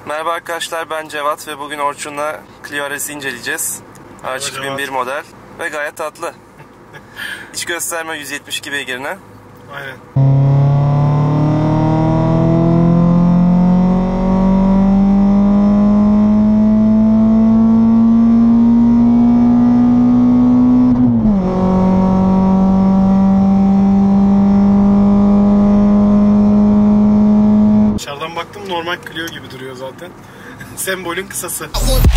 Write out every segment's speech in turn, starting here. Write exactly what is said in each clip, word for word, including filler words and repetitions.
Merhaba arkadaşlar, ben Cevat ve bugün Orçun'la Clio R S'i inceleyeceğiz. Araç iki bin bir model ve gayet tatlı. Hiç gösterme yüz yetmiş iki beygirine. Aynen. Dışarıdan baktım normal Clio gibi duruyor zaten. Sembolün kısası.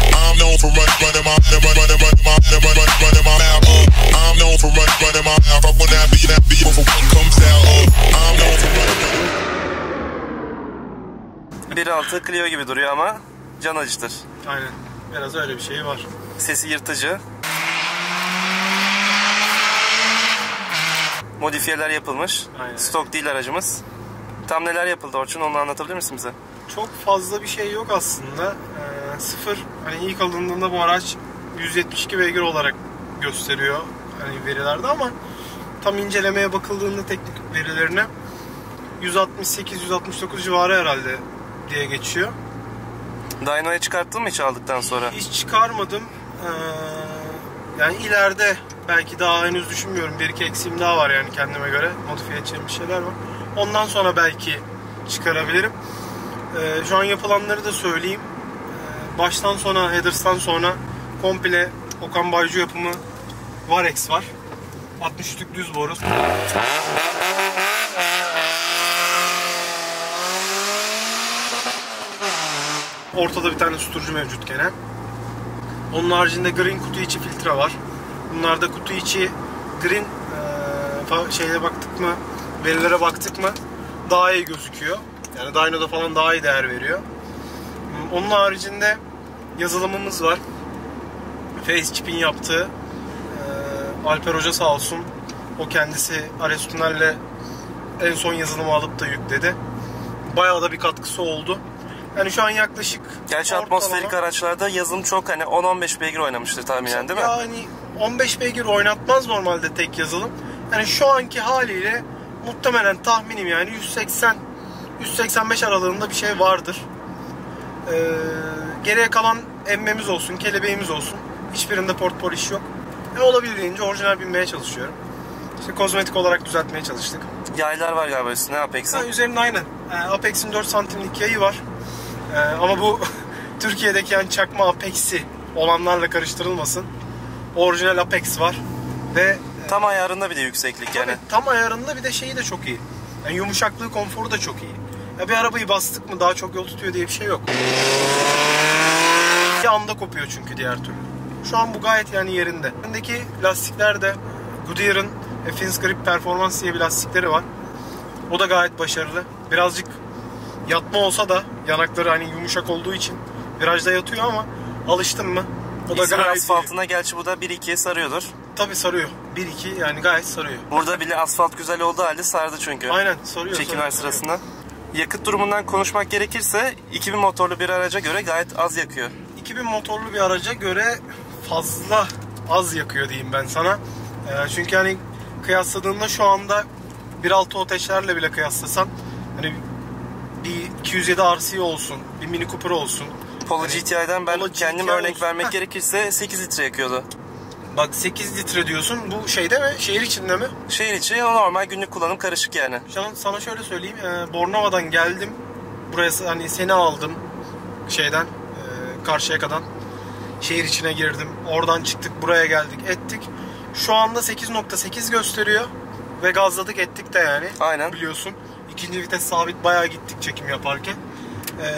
bir nokta altı Clio gibi duruyor ama can acıtır. Aynen. Biraz öyle bir şey var. Sesi yırtıcı. Modifiyeler yapılmış. Aynen. Stok değil aracımız. Tam neler yapıldı Orçun, onu anlatabilir misin bize? Çok fazla bir şey yok aslında. Ee, sıfır, hani ilk alındığında bu araç yüz yetmiş iki beygir olarak gösteriyor hani verilerde, ama tam incelemeye bakıldığında teknik verilerine yüz altmış sekiz yüz altmış dokuz civarı herhalde diye geçiyor. Dyno'ya çıkarttın mı hiç aldıktan sonra? Hiç çıkarmadım. Ee, yani ileride belki, daha henüz düşünmüyorum. Bir iki eksiğim daha var yani kendime göre. Modifiye edeceğim bir şeyler var. Ondan sonra belki çıkarabilirim. Ee, şu an yapılanları da söyleyeyim. Ee, baştan sona, headers'tan sonra komple Okan Baycu yapımı Varex var. altmış üçlük düz boru. Ortada bir tane susturucu mevcut gene. Onun haricinde green kutu içi filtre var. Bunlarda kutu içi green e, şeyle baktık mı, verilere baktık mı daha iyi gözüküyor. Yani dyno'da falan daha iyi değer veriyor. Onun haricinde yazılımımız var. Facechip'in yaptığı e, Alper Hoca sağ olsun. O kendisi Ares Tunel'le en son yazılımı alıp da yükledi. Bayağı da bir katkısı oldu. Yani şu an yaklaşık... Gerçi ortalama, atmosferik araçlarda yazılım çok, hani on on beş beygir oynamıştır tahminen, değil mi? Yani on beş beygir oynatmaz normalde tek yazılım. Yani şu anki haliyle muhtemelen tahminim yani yüz seksen yüz seksen beş aralığında bir şey vardır. Ee, geriye kalan emmemiz olsun, kelebeğimiz olsun. Hiçbirinde port polish yok. E, olabildiğince orijinal binmeye çalışıyorum. İşte kozmetik olarak düzeltmeye çalıştık. Yaylar var galiba üstüne Apex'in. Ha, üzerinde aynen. E, Apex'in dört santimlik yayı var. E, ama bu Türkiye'deki yani çakma Apex'i olanlarla karıştırılmasın. Orijinal Apex var. Ve tam ayarında bir de yükseklik yani. Tam ayarında, bir de şeyi de çok iyi. Yani yumuşaklığı, konforu da çok iyi. Ya bir arabayı bastık mı daha çok yol tutuyor diye bir şey yok. Bir anda kopuyor çünkü diğer türlü. Şu an bu gayet yani yerinde. Öndeki lastikler de Goodyear'ın Fins Grip Performance diye bir lastikleri var. O da gayet başarılı. Birazcık yatma olsa da yanakları hani yumuşak olduğu için virajda yatıyor, ama alıştın mı? O da İzmir gayet asfaltına iyi. Gerçi bu da bir ikiye sarıyordur. Tabii sarıyor. bir iki yani gayet sarıyor. Burada bile asfalt güzel olduğu halde sardı çünkü. Aynen sarıyor. Çekimler sırasında. Yakıt durumundan konuşmak gerekirse iki bin motorlu bir araca göre gayet az yakıyor. iki bin motorlu bir araca göre fazla az yakıyor diyeyim ben sana. Ee, çünkü hani kıyasladığında şu anda bir nokta altı Oteş'lerle bile kıyaslasan hani bir iki yüz yedi R C olsun, bir Mini Cooper olsun. Polo hani, G T I'den ben Polo kendim G T I örnek olsun. vermek Heh. gerekirse sekiz litre yakıyordu. Bak sekiz litre diyorsun, bu şeyde mi? Şehir içinde mi? Şehir içi normal günlük kullanım karışık yani. Sana, sana şöyle söyleyeyim, e, Bornova'dan geldim. Buraya hani seni aldım şeyden, e, Karşıyaka'dan. Şehir içine girdim. Oradan çıktık, buraya geldik, ettik. Şu anda sekiz nokta sekiz gösteriyor. Ve gazladık ettik de yani. Aynen. Biliyorsun. İkinci vites sabit, bayağı gittik çekim yaparken. Ee,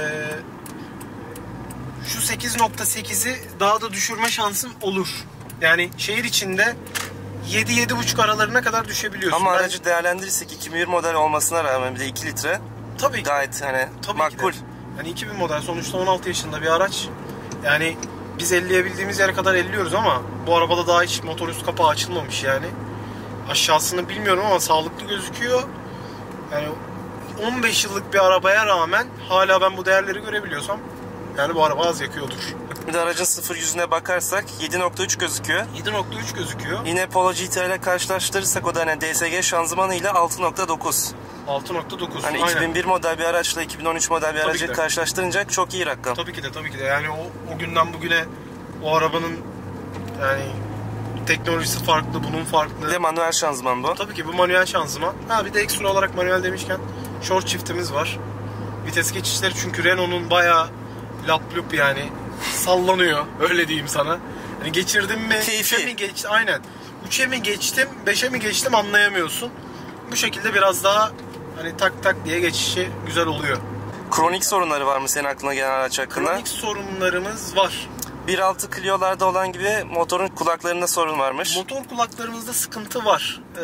şu sekiz nokta sekizi daha da düşürme şansım olur. Yani şehir içinde yedi yedi buçuk aralarına kadar düşebiliyorsun. Ama ben... aracı değerlendirirsek iki bin bir model olmasına rağmen bir de iki litre. Tabii ki. Gayet hani Tabii makbul. Yani iki bin model sonuçta on altı yaşında bir araç. Yani biz elleyebildiğimiz yere kadar elliyoruz, ama bu arabada daha hiç motor üst kapağı açılmamış yani. Aşağısını bilmiyorum ama sağlıklı gözüküyor. Yani on beş yıllık bir arabaya rağmen hala ben bu değerleri görebiliyorsam Yani bu araba az yakıyordur. Bir de aracın sıfır yüzüne bakarsak yedi nokta üç gözüküyor. yedi nokta üç gözüküyor. Yine Polo G T ile karşılaştırırsak o da hani D S G şanzımanı ile altı nokta dokuz. altı nokta dokuz. Hani aynen. iki bin bir model bir araçla iki bin on üç model bir Tabii aracı karşılaştırınca çok iyi rakam. Tabii ki de tabii ki de. Yani o, o günden bugüne o arabanın yani teknolojisi farklı, bunun farklı. Bir de manuel şanzıman bu. Tabii ki bu manuel şanzıman. Ha bir de ekstra olarak manuel demişken short shift'imiz var. Vites geçişleri çünkü Renault'un bayağı lap lup yani sallanıyor. Öyle diyeyim sana. Hani geçirdim mi? Keyfi. üçe mi geç, aynen. üçe mi geçtim, beşe mi geçtim anlayamıyorsun. Bu şekilde biraz daha hani tak tak diye geçişi güzel oluyor. Kronik sorunları var mı senin aklına gelen araç hakkında? Kronik sorunlarımız var. bir nokta altı Clio'larda olan gibi motorun kulaklarında sorun varmış. Motor kulaklarımızda sıkıntı var. Ee,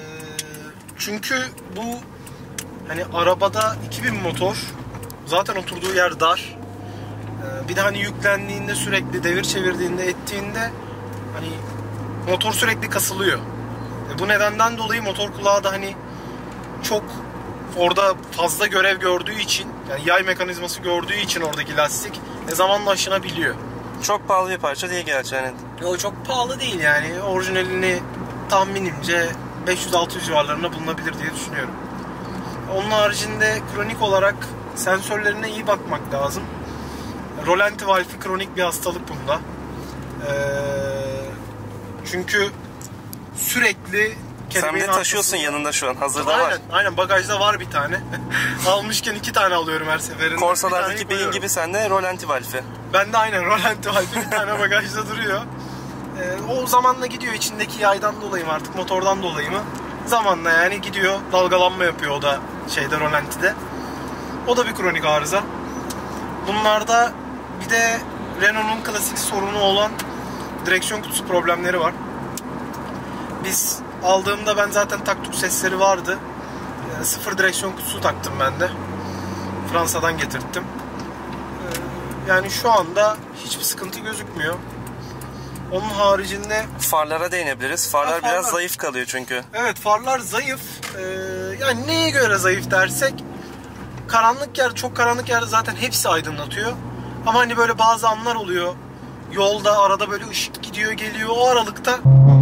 çünkü bu hani arabada iki bin motor zaten oturduğu yer dar. Ee, bir de hani yüklendiğinde sürekli devir çevirdiğinde ettiğinde hani motor sürekli kasılıyor. E, bu nedenden dolayı motor kulağı da hani çok orada fazla görev gördüğü için yani yay mekanizması gördüğü için oradaki lastik e, zamanla aşınabiliyor. Çok pahalı bir parça değil gerçi yani. O çok pahalı değil yani. Orijinalini tahminimce beş yüz altı yüz civarlarında bulunabilir diye düşünüyorum. Onun haricinde kronik olarak sensörlerine iyi bakmak lazım. Rolanti valfi kronik bir hastalık bunda. Ee, çünkü sürekli sen de taşıyorsun arkasında... yanında şu an. Hazırda aynen, var. Aynen bagajda var bir tane. Almışken iki tane alıyorum her seferinde. Korsalardaki beyin gibi sende rolanti valfi. Ben de aynen rolanti valfi bir tane bagajda duruyor. Ee, o zamanla gidiyor içindeki yaydan dolayı mı artık motordan dolayı mı? Zamanla yani gidiyor dalgalanma yapıyor o da şeyde rolantide. O da bir kronik arıza. Bunlarda bir de Renault'un klasik sorunu olan direksiyon kutusu problemleri var. Biz aldığımda ben zaten taktuk sesleri vardı. E, sıfır direksiyon kutusu taktım ben de. Fransa'dan getirttim. E, yani şu anda hiçbir sıkıntı gözükmüyor. Onun haricinde... Farlara değinebiliriz. Farlar, ha, farlar biraz zayıf kalıyor çünkü. Evet farlar zayıf. E, yani neye göre zayıf dersek... Karanlık yer, çok karanlık yerde zaten hepsi aydınlatıyor. Ama hani böyle bazı anlar oluyor. Yolda arada böyle ışık gidiyor geliyor. O aralıkta...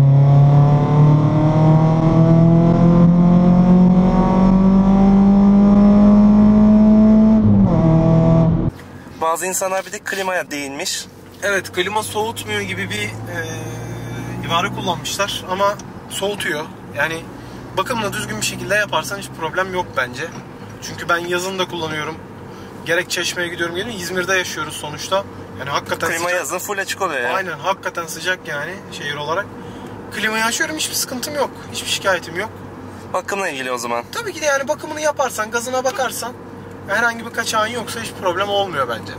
Bazı insanlar bir de klimaya değinmiş. Evet, klima soğutmuyor gibi bir e, ibare kullanmışlar ama soğutuyor. Yani bakımla düzgün bir şekilde yaparsan hiç problem yok bence. Çünkü ben yazın da kullanıyorum. Gerek Çeşme'ye gidiyorum geliyorum. İzmir'de yaşıyoruz sonuçta. Yani hakikaten klima sıcak. Yazın full açık oluyor ya. Aynen, hakikaten sıcak yani şehir olarak. Klimayı açıyorum, hiçbir sıkıntım yok. Hiçbir şikayetim yok. Bakımla ilgili o zaman. Tabii ki de yani bakımını yaparsan, gazına bakarsan herhangi bir kaçağın yoksa hiç problem olmuyor bence.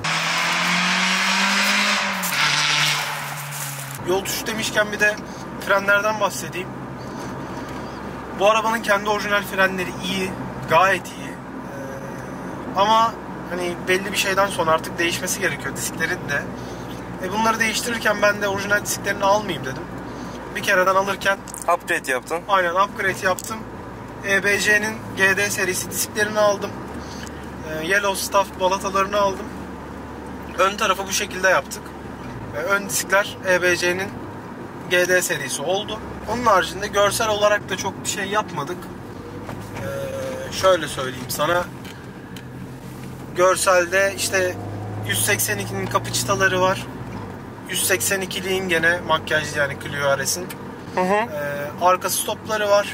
Yol tutuşu demişken bir de frenlerden bahsedeyim. Bu arabanın kendi orijinal frenleri iyi, gayet iyi. Ee, ama hani belli bir şeyden sonra artık değişmesi gerekiyor disklerin de. E bunları değiştirirken ben de orijinal disklerini almayayım dedim. Bir kereden alırken upgrade yaptın. Aynen, upgrade yaptım. E B C'nin G D serisi disklerini aldım. E, Yellow Stuff balatalarını aldım. Ön tarafı bu şekilde yaptık. E, ön diskler E B C'nin G D serisi oldu. Onun haricinde görsel olarak da çok bir şey yapmadık. E, şöyle söyleyeyim sana. Görselde işte yüz seksen ikinin kapı çıtaları var. yüz seksen ikiliğin gene makyajlı yani Clio R S'in. Hı hı. Ee, arka stopları var.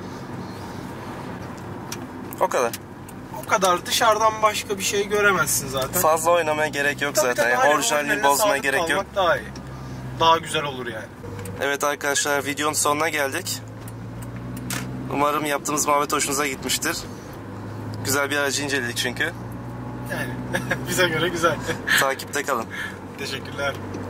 O kadar. O kadar. Dışarıdan başka bir şey göremezsin zaten. Fazla oynamaya gerek yok tabii zaten. Tabii, yani aynen, orijinalliği bozmaya gerek yok. Daha iyi. Daha güzel olur yani. Evet arkadaşlar, videonun sonuna geldik. Umarım yaptığımız muhabbet hoşunuza gitmiştir. Güzel bir aracı inceledik çünkü. Yani bize göre güzel. Takipte kalın. Teşekkürler.